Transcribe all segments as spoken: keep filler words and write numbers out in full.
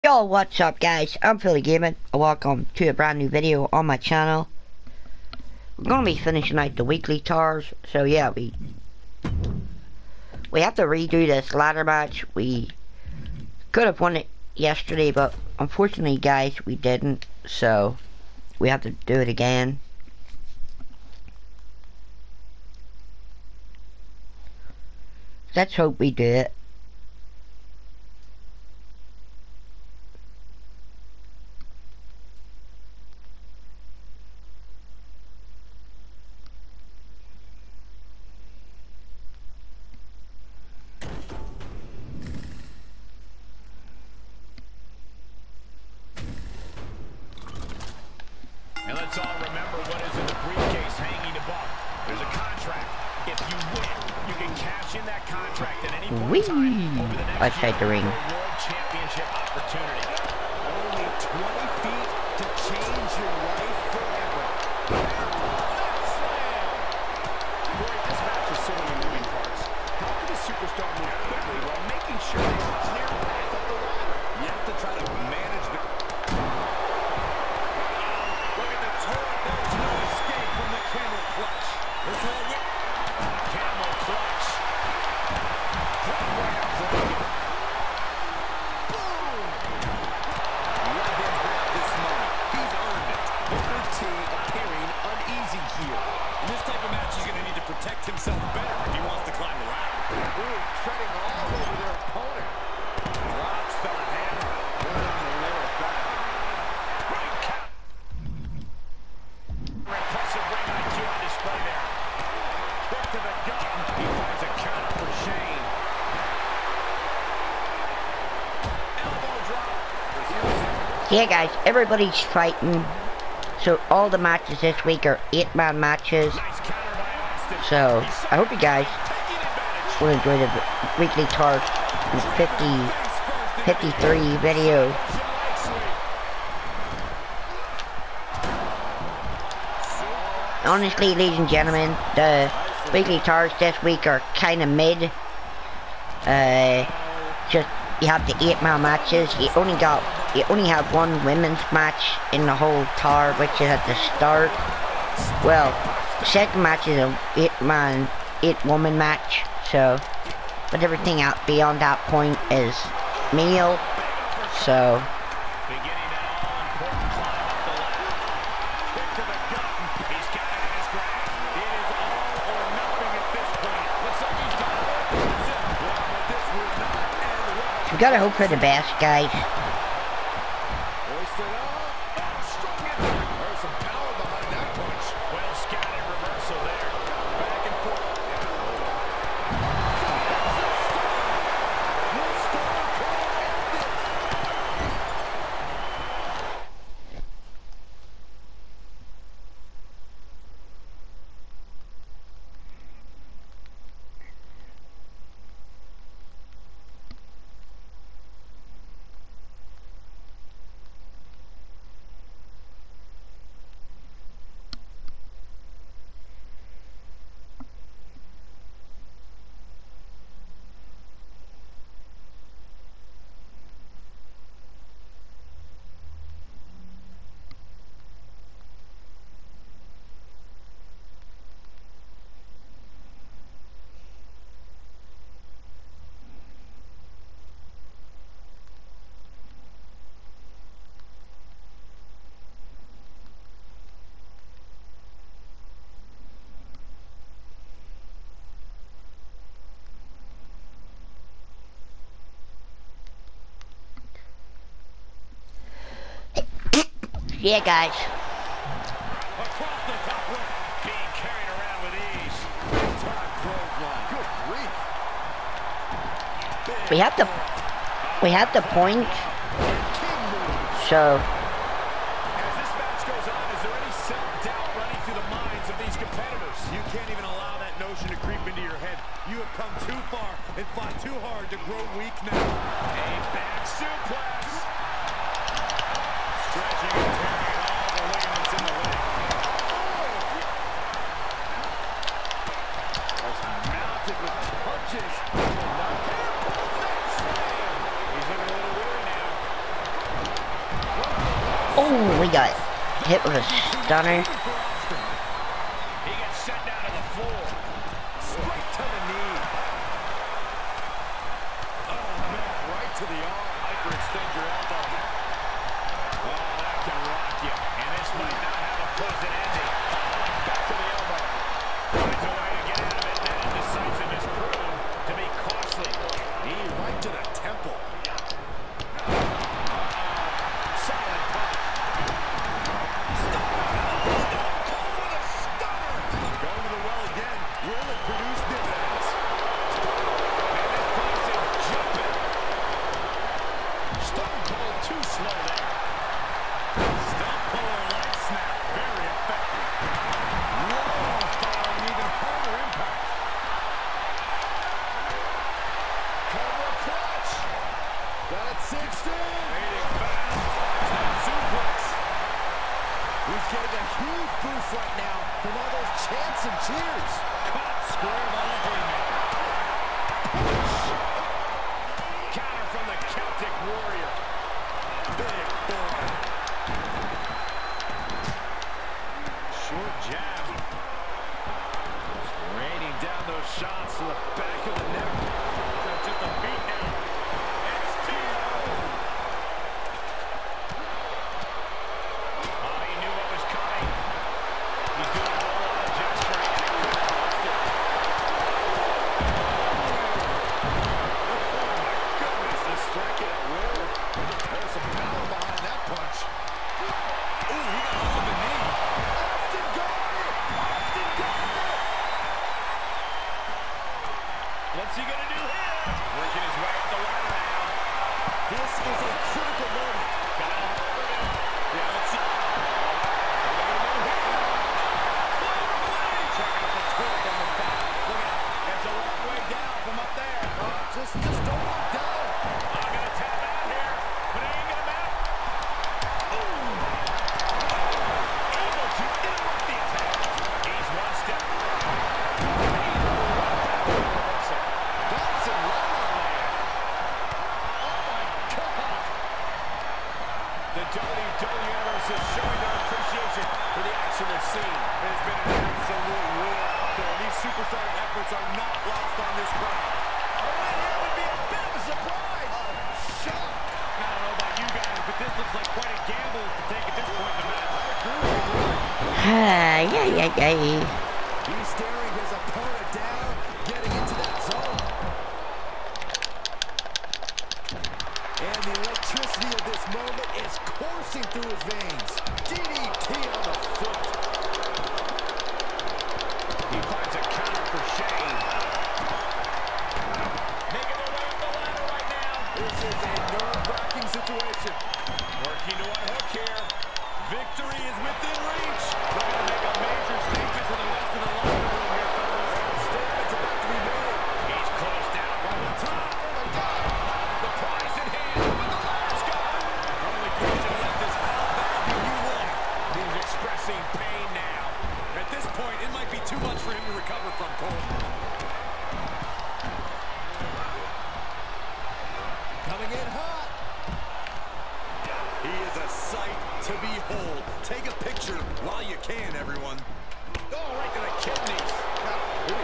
Yo, what's up guys? I'm Philly Gaming and welcome to a brand new video on my channel. We're gonna be finishing out the weekly towers, so yeah, we we have to redo this ladder match. We could have won it yesterday, but unfortunately guys, we didn't, so we have to do it again. Let's hope we do it. And let's all remember what is in the briefcase hanging above. There's a contract. If you win, you can cash in that contract at any point in time over the next Outside the ring. World Championship opportunity. Only twenty feet to change your life forever. Boy, this match has so many moving parts. How can a superstar move quickly while making sure they have a clear path up the ladder? You have to try to manage the... There's no escape from the camel clutch. This whole whip. Camel clutch. Boom! Let him have this moment. He's earned it. Booker T appearing uneasy here. In this type of match, he's going to need to protect himself better if he wants to climb the ladder. Ooh, treading all over their opponent. Drops the hammer. Really on the lower back. Great count. Impressive ring I Q on display there. Quick to the gut. He finds a counter for Shane. Elbow drop. Yeah guys, everybody's fighting. So all the matches this week are eight man matches. Nice counter by Austin. So I hope you guys Taking advantage. will enjoy the weekly towers fifty, fifty-three video. Honestly, ladies and gentlemen, the weekly towers this week are kind of mid. Uh, just you have the eight man matches. You only got you only have one women's match in the whole tower, which is at the start. Well, the second match is a eight man, eight woman match. So, but everything out beyond that point is male. So. Beginning that all-important climb up the ladder. Kick to the gut. He's got it in his grasp. It is all or nothing at this point. Looks like he's got it. That's it. Well, this would not end well. We gotta hope for the best, guys. Hoist it up. Oh, strong it. There's some power behind that punch. Well scattered reversal there. Back and forth. Yeah, guys. Across the top rope. Being carried around with ease. Top clothesline. Good grief. We have the we have the point. So As this match goes on, is there any self-doubt running through the minds of these competitors? You can't even allow that notion to creep into your head. You have come too far and fought too hard to grow weak now. A back suplex. Stretching and tearing all the ligaments in the leg. That's mounted with punches. He's looking a little weary now. Oh, we got hit with a stunner. He gets sent down to the floor. Straight to the knee. Oh, man, right to the arm. Hyperextend your elbow. Oh, that can rock you. And this might not have a pleasant ending. Back to the elbow. Finds a way to get out of it. That indecisiveness proved to be costly. Knee right to the temple. Solid punch. Going to the well again. Will it produce dividends? And this place is jumping. Stone Cold too slow there. Stump puller leg snap. Very effective. Whoa, following even harder impact. Cobra clutch. Got it sixteen. Waiting fast. Top suplex. He's getting a huge boost right now from all those chants and cheers. Caught square by the haymaker. Counter from the Celtic Warrior. Big boy. Short jab. Raining down those shots to the back of the neck. Just a beat down. X T O. Oh, he knew what was coming. He's doing a whole lot of gesturing. Oh, my goodness. Just striking at will. There's some power behind that punch. Ooh, he got off of the knee. Austin Gardner! Austin Gardner! What's he gonna do here? Working his way up the ladder now. This is a critical moment. Got a hold of him. Yeah, let's see. What are they gonna do here? Clear away! Check out the torque on the back. Look at it. It's a long way down from up there. Uh, just, just don't look down. I'm gonna tap out here, but it ain't gonna matter. Ooh. Able to interrupt the attack. He's one step. Dawson right on there. Oh my God. The W W E Universe is showing their appreciation for the action they're seeing. It has been an absolute war out there. These superstar efforts are not lost on this crowd. A win here would be a bit of a surprise. Oh, shock. I don't know about you guys, but this looks like quite a gamble to take at this point in the match. I agree with you. Ah, yeah, yeah, yeah. He's staring his opponent down, getting into that zone. And the electricity of this moment is coursing through his veins. D D T on the foot. He finds a counter for Shane. Making their way up the ladder right now. This is a nerve-wracking situation. Working to unhook here. Victory is within reach. They're going to make a major statement to the rest of the locker room here, fellas. Statement's about to be made. He's close down from the top. Oh, my God. The prize in hand, but the ladder's gone. Only question left is how bad do you want it? He's expressing pain now. At this point, it might be too much for him to recover from, Cole. Coming in hot. He is a sight to behold. Take a picture while you can, everyone. Oh, right to the kidneys. Golly.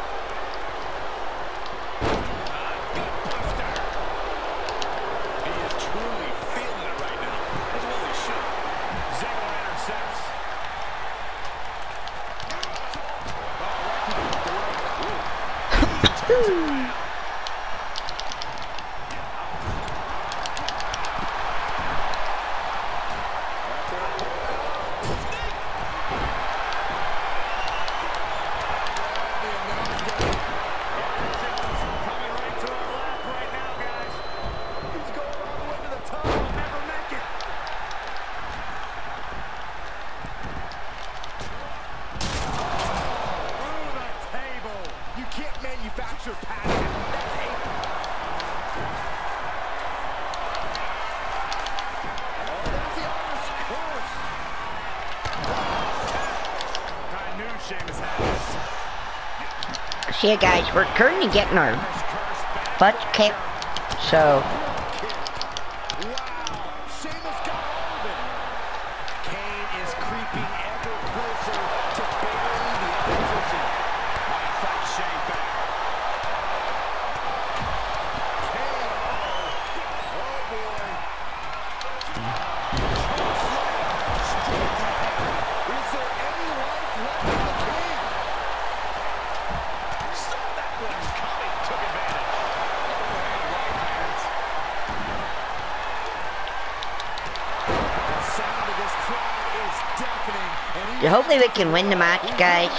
Ah, gutbuster. He is truly feeling it right now. As well he should. Ziggler intercepts. Oh, right to the throat. Ooh. He turns around. Manufacture passion. That's hate. Oh, there's the Irish curse. I knew Sheamus had this. See you guys, we're currently getting our butt kicked, so Wow, Sheamus got all of it. this crowd is deafening. And he So hopefully we can win the match, guys.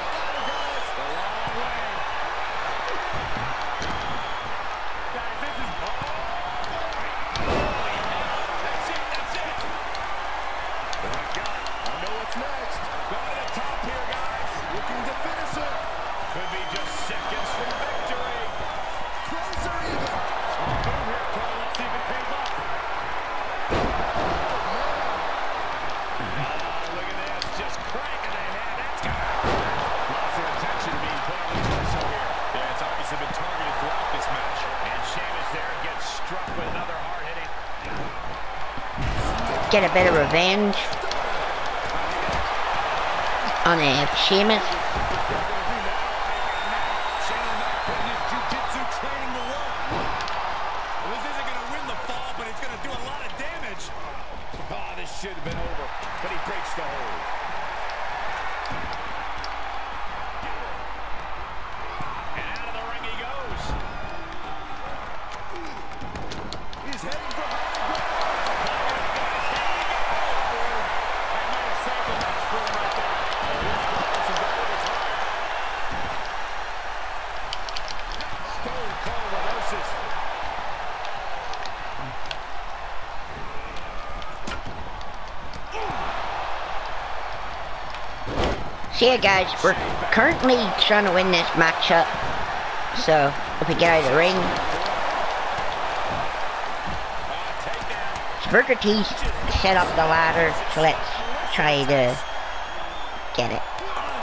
Get a bit of revenge on uh, Sheamus. This isn't going to win the fall, but it's going to do a lot of damage. Oh, this should have been over, but he breaks the hold. And out of the ring he goes. He's heading for high ground. I might have saved the match for him right there. Stone Cold reverses. So yeah, guys, we're currently trying to win this matchup. So if we get out of the ring, so Booker T set up the ladder. So let's try to get it.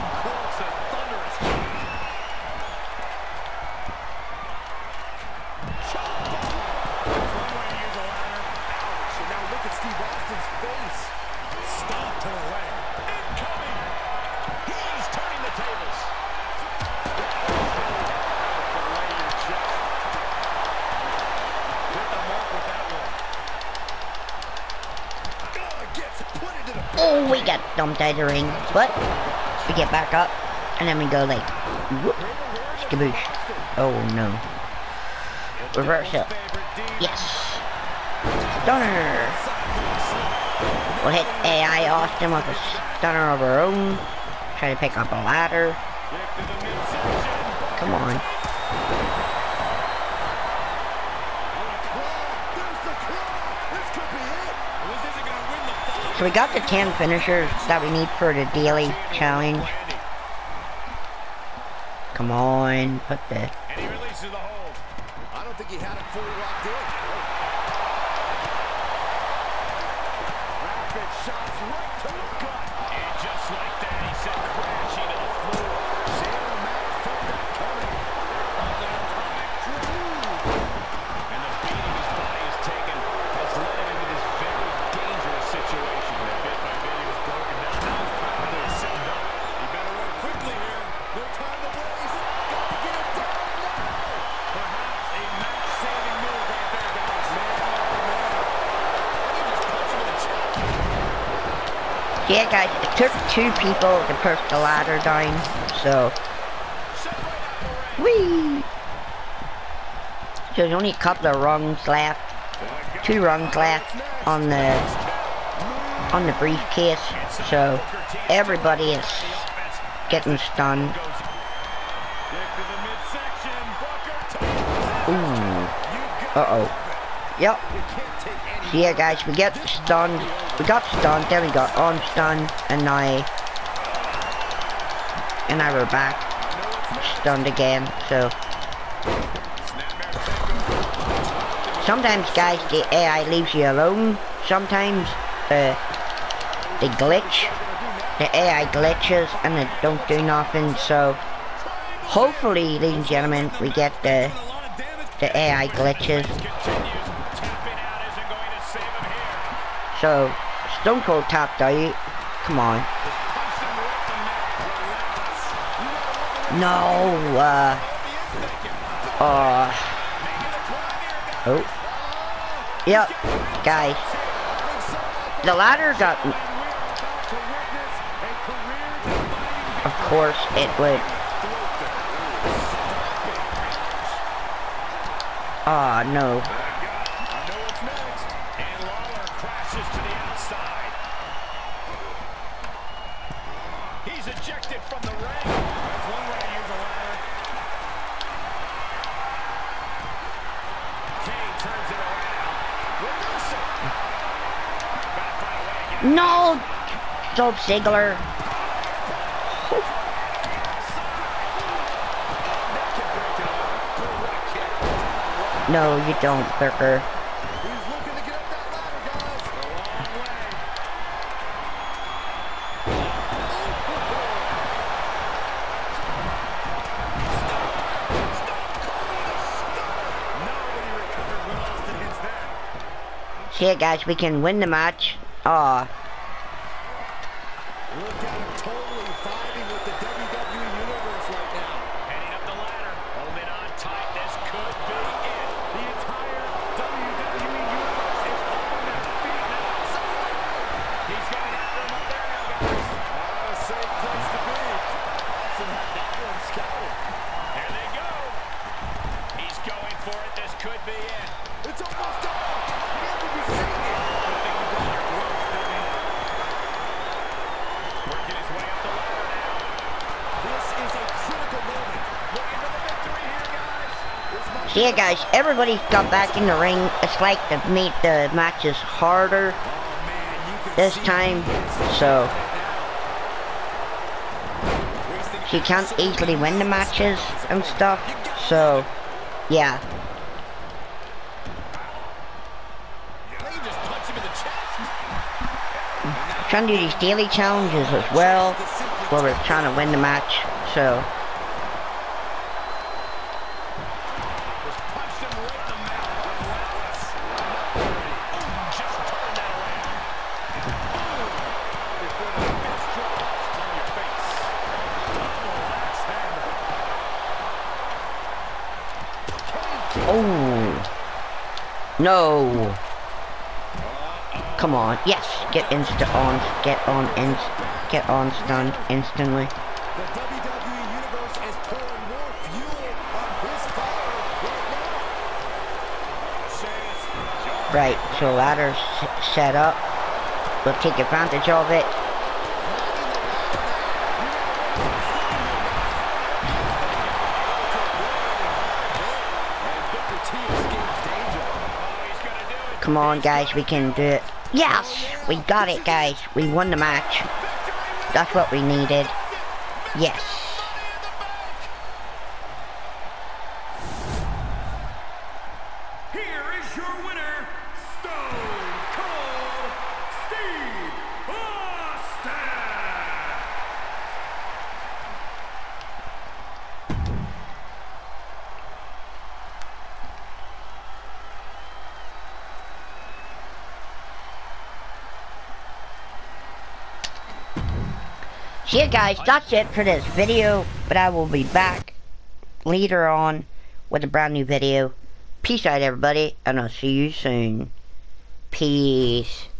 Oh, we got dumped out of the ring, but we get back up, and then we go like, whoop, skaboosh. Oh no. Reverse it. Yes. Stunner. We'll hit A I Austin with a stunner of our own. Try to pick up a ladder. Come on. So we got the ten finishers that we need for the daily challenge. Come on, put the... And he releases the hold. I don't think he had it fully locked in. Rapid shots right to the gut. And just like that, he sent crashing to the floor. Sam Mack felt that coming. And the beating his body has taken has led him into this very dangerous situation. That bit by bit, he was broken down. Now he's probably sitting up. He better work quickly here. No time to waste. Got to get it down now. Perhaps a match-saving move right there, guys. Man, oh, man. He just punched him in the chest. Yeah, guys, it took two people to push the ladder down, so... Whee! So there's only a couple of rungs left. Two rungs left on the... on the briefcase, so everybody is getting stunned. Ooh. Uh-oh. Yep. So yeah, guys, we get stunned. We got stunned, then we got unstunned, and now... And now we're back. Stunned again, so... Sometimes, guys, the A I leaves you alone. Sometimes, uh, they glitch. The A I glitches, and they don't do nothing, so... Hopefully, ladies and gentlemen, we get the... the A I glitches. So, Stone Cold tapped out. Come on. No, uh... Uh... Oh. Yep, guys. The ladder got... Of course, it would... Oh, no. He's ejected from the ring. That's one way to use a ladder. Kane turns it around. Reversal. Gotta find a way to get No! Dolph Ziggler. No, you don't, Booker. He's looking to get up that ladder, guys. a long way. Nobody recovers when Austin hits that. See it, guys, we can win the match. Aw. Look at him totally vibing with the W W E Universe right now. Heading up the ladder, holding on tight. This could be it. The entire W W E Universe is on their feet now. He's going after him up there now, guys. Not a safe place to be. Austin had that one scouted. There they go. He's going for it. This could be it. It's almost done. Can't be seen it. Good thing you got your gloves, Billy. Working his way up the ladder now. This is a critical moment. Looking for the victory here, guys. This might See it, guys, everybody got back in the ring. It's like to make the matches harder Oh, man, you can this see time, so she can't easily win the matches and stuff, so yeah. Kane just punched him in the chest. Trying to do these daily challenges as well, where we're trying to win the match, so Just punched him right in the mouth. Relentless. Ooh, just turned that around. Ooh, before the fist drops on your face. Oh, axe handle. oh no. Come on, yes, get insta on, get on, ins, get on stunned instantly. The W W E Universe is pouring more fuel on his fire right now. Right, so ladder's s- set up. We'll take advantage of it. And Booker T escapes danger. Oh, he's gonna do it. Come on, guys, we can do it. Yes, we got it, guys. We won the match. That's what we needed. Yes. Here is your winner, Stone Cold Steve Austin. See ya, guys, that's it for this video, but I will be back later on with a brand new video. Peace out, everybody, and I'll see you soon. Peace.